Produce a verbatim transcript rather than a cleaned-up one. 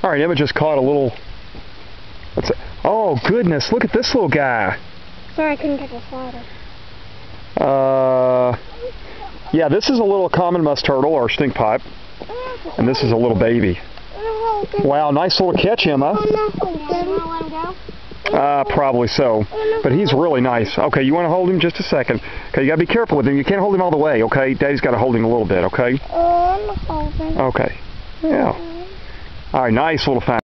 All right, Emma just caught a little... What's it? Oh, goodness, look at this little guy. Sorry, I couldn't catch a slider. Uh, yeah, this is a little common musk turtle, or stink pipe. And this is a little baby. Wow, nice little catch, Emma. Uh, probably so. But he's really nice. Okay, you want to hold him just a second. Okay, you got to be careful with him. You can't hold him all the way, okay? Daddy's got to hold him a little bit, okay? Oh, I'm holding. Okay. Yeah. All right, nice little fine.